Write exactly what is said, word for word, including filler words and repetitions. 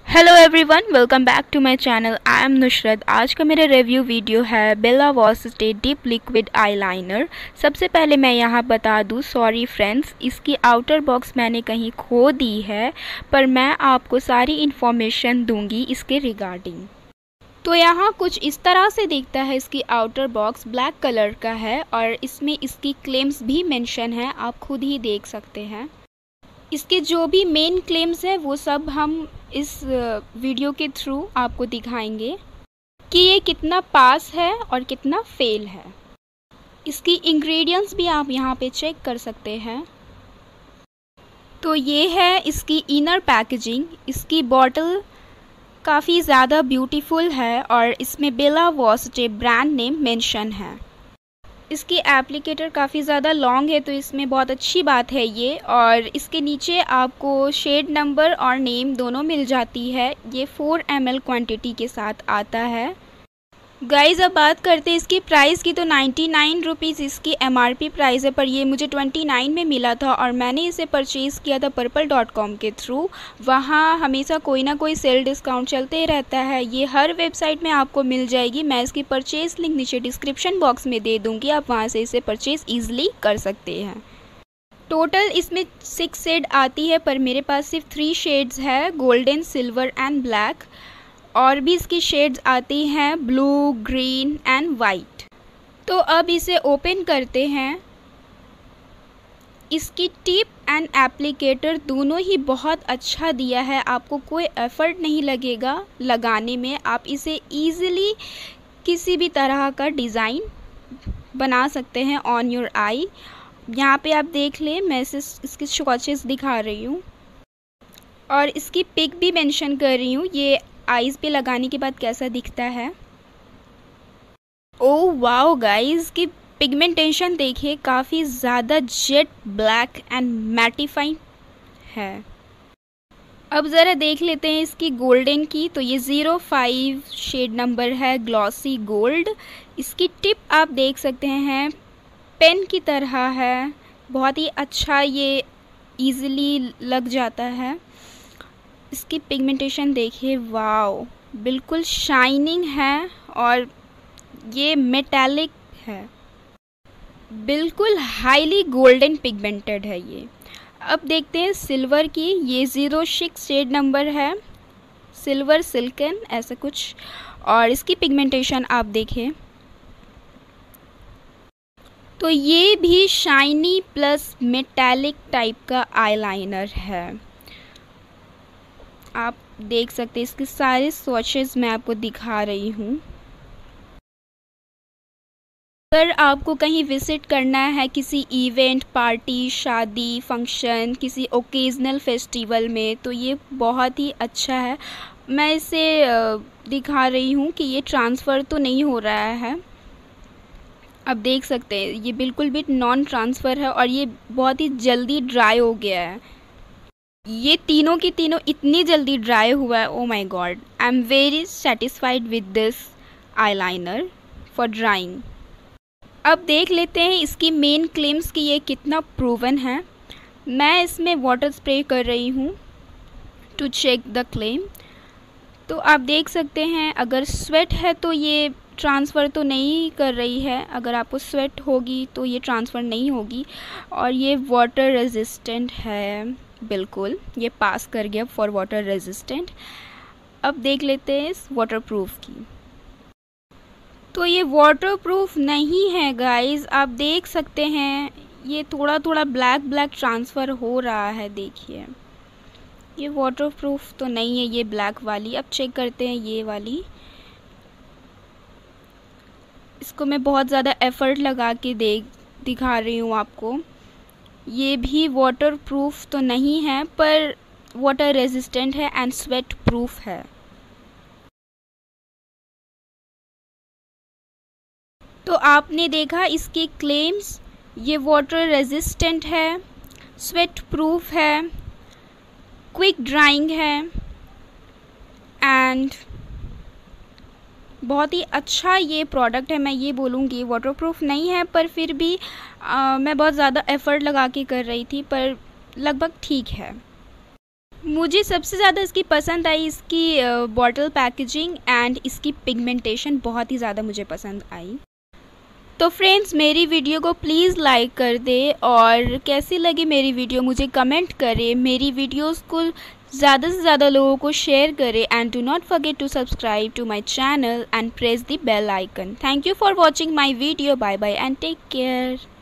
Hello everyone, welcome back to my channel. I am Nusrat. आज का मेरा रिव्यू वीडियो है Bella Voste deep liquid eyeliner. सबसे पहले मैं यहाँ बता दूँ, सॉरी फ्रेंड्स, इसकी आउटर बॉक्स मैंने कहीं खो दी है, पर मैं आपको सारी इन्फॉर्मेशन दूंगी इसके रिगार्डिंग। तो यहाँ कुछ इस तरह से दिखता है। इसकी आउटर बॉक्स ब्लैक कलर का है और इसमें इसकी क्लेम्स भी मेंशन है, आप खुद ही देख सकते हैं। इसके जो भी मेन क्लेम्स है वो सब हम इस वीडियो के थ्रू आपको दिखाएंगे कि ये कितना पास है और कितना फेल है। इसकी इंग्रेडिएंट्स भी आप यहाँ पे चेक कर सकते हैं। तो ये है इसकी इनर पैकेजिंग। इसकी बॉटल काफ़ी ज़्यादा ब्यूटीफुल है और इसमें Bella Voste brand name mention है। इसकी एप्लीकेटर काफ़ी ज़्यादा लॉन्ग है, तो इसमें बहुत अच्छी बात है ये। और इसके नीचे आपको शेड नंबर और नेम दोनों मिल जाती है। ये फोर एम एल क्वान्टिटी के साथ आता है। गाइज़, अब बात करते हैं इसकी प्राइस की। तो नाइन्टी नाइन रुपीज़ इसकी एम आर पी प्राइस है, पर ये मुझे ट्वेंटी नाइन में मिला था और मैंने इसे परचेज़ किया था पर्पल डॉट कॉम के थ्रू। वहाँ हमेशा कोई ना कोई सेल डिस्काउंट चलते रहता है। ये हर वेबसाइट में आपको मिल जाएगी। मैं इसकी परचेज़ लिंक नीचे डिस्क्रिप्शन बॉक्स में दे दूँगी, आप वहाँ से इसे परचेज़ ईजिली कर सकते हैं। टोटल इसमें सिक्स शेड आती है, पर मेरे पास सिर्फ थ्री शेड्स है, गोल्डन, सिल्वर एंड ब्लैक। और भी इसकी शेड्स आती हैं ब्लू, ग्रीन एंड वाइट। तो अब इसे ओपन करते हैं। इसकी टिप एंड एप्लीकेटर दोनों ही बहुत अच्छा दिया है, आपको कोई एफर्ट नहीं लगेगा लगाने में। आप इसे इजीली किसी भी तरह का डिज़ाइन बना सकते हैं ऑन योर आई। यहाँ पे आप देख लें, मैं इसे इसके स्वॉचेस दिखा रही हूँ और इसकी पिक भी मेंशन कर रही हूँ, ये आईज पे लगाने के बाद कैसा दिखता है। ओह वाओ गाइस, की पिगमेंटेशन देखिए, काफ़ी ज़्यादा जेट ब्लैक एंड मैटिफाइड है। अब ज़रा देख लेते हैं इसकी गोल्डन की। तो ये ज़ीरो फाइव शेड नंबर है, ग्लॉसी गोल्ड। इसकी टिप आप देख सकते हैं पेन की तरह है, बहुत ही अच्छा, ये इजीली लग जाता है। इसकी पिगमेंटेशन देखिए, वाओ, बिल्कुल शाइनिंग है और ये मेटालिक है, बिल्कुल हाईली गोल्डन पिगमेंटेड है ये। अब देखते हैं सिल्वर की। ये ज़ीरो सिक्स शेड नंबर है, सिल्वर सिल्कन ऐसा कुछ। और इसकी पिगमेंटेशन आप देखें तो ये भी शाइनी प्लस मेटालिक टाइप का आईलाइनर है। आप देख सकते हैं इसके सारे स्वॉचेस मैं आपको दिखा रही हूँ। अगर आपको कहीं विजिट करना है किसी इवेंट, पार्टी, शादी, फंक्शन, किसी ओकेजनल फेस्टिवल में, तो ये बहुत ही अच्छा है। मैं इसे दिखा रही हूँ कि ये ट्रांसफ़र तो नहीं हो रहा है। आप देख सकते हैं ये बिल्कुल भी नॉन ट्रांसफ़र है और ये बहुत ही जल्दी ड्राई हो गया है। ये तीनों की तीनों इतनी जल्दी ड्राई हुआ है, oh my God. I am very satisfied with this eyeliner for drying. अब देख लेते हैं इसकी मेन क्लेम्स कि ये कितना प्रूवन है। मैं इसमें वाटर स्प्रे कर रही हूँ टू चेक द क्लेम। तो आप देख सकते हैं अगर स्वेट है तो ये ट्रांसफ़र तो नहीं कर रही है, अगर आपको स्वेट होगी तो ये ट्रांसफ़र नहीं होगी। और ये वाटर रेजिस्टेंट है, बिल्कुल ये पास कर गया फॉर वाटर रेजिस्टेंट। अब देख लेते हैं इस वाटरप्रूफ की। तो ये वाटरप्रूफ नहीं है गाइस, आप देख सकते हैं ये थोड़ा थोड़ा ब्लैक ब्लैक ट्रांसफ़र हो रहा है। देखिए ये वाटरप्रूफ तो नहीं है ये ब्लैक वाली। अब चेक करते हैं ये वाली। इसको मैं बहुत ज़्यादा एफ़र्ट लगा के देख दिखा रही हूँ आपको। ये भी वाटर प्रूफ तो नहीं है, पर वाटर रेजिस्टेंट है एंड स्वेट प्रूफ है। तो आपने देखा इसकी क्लेम्स, ये वाटर रेजिस्टेंट है, स्वेट प्रूफ है, क्विक ड्राइंग है एंड बहुत ही अच्छा ये प्रोडक्ट है। मैं ये बोलूँगी वाटरप्रूफ नहीं है, पर फिर भी आ, मैं बहुत ज़्यादा एफ़र्ट लगा के कर रही थी, पर लगभग ठीक है। मुझे सबसे ज़्यादा इसकी पसंद आई इसकी बॉटल पैकेजिंग एंड इसकी पिगमेंटेशन बहुत ही ज़्यादा मुझे पसंद आई। तो फ्रेंड्स, मेरी वीडियो को प्लीज़ लाइक कर दे और कैसी लगी मेरी वीडियो मुझे कमेंट करें। मेरी वीडियोस को ज़्यादा से ज़्यादा लोगों को शेयर करें and do not forget to subscribe to my channel and press the bell icon. Thank you for watching my video. Bye bye and take care.